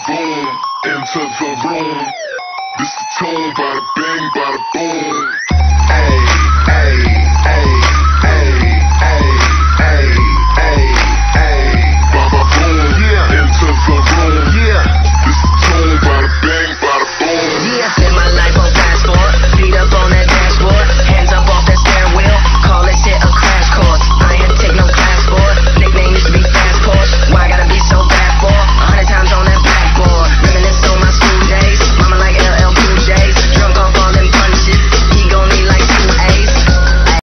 boom, into the room. This the tune, bada bing, bada boom.